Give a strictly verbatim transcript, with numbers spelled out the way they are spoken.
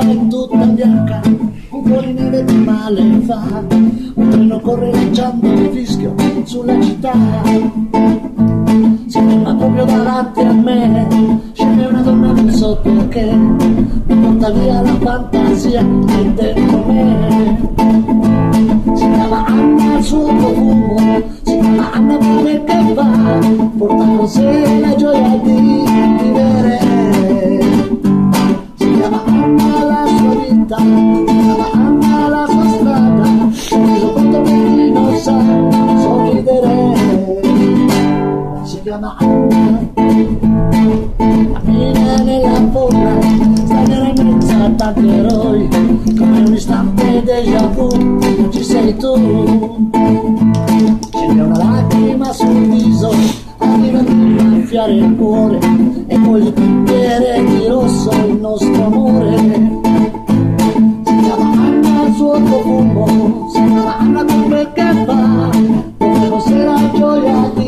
è tutta bianca, un po' di neve che male fa, un treno corre lanciando un fischio sulla città. Si ferma proprio davanti a me, scende una donna, non so perché, mi porta via la fantasia che è dentro me. Si chiama Anna, il suo profumo, si chiama Anna perché va, porta con sé la gioia di vivere. Si chiama Anna la sua vita, si chiama Anna la sua strada, mi reso conto che chi non sa sorridere. Si chiama Anna, cammina nella folla, straniera in mezzo a tanti eroi, come un istante déjà vu, ci sei tu. Scende una lacrima sul viso, arriva a gonfiare il cuore, e poi il bicchiere di rosso il nostro amore. Si chiama Anna, il suo profumo, si chiama Anna perché fa, come fosse la gioia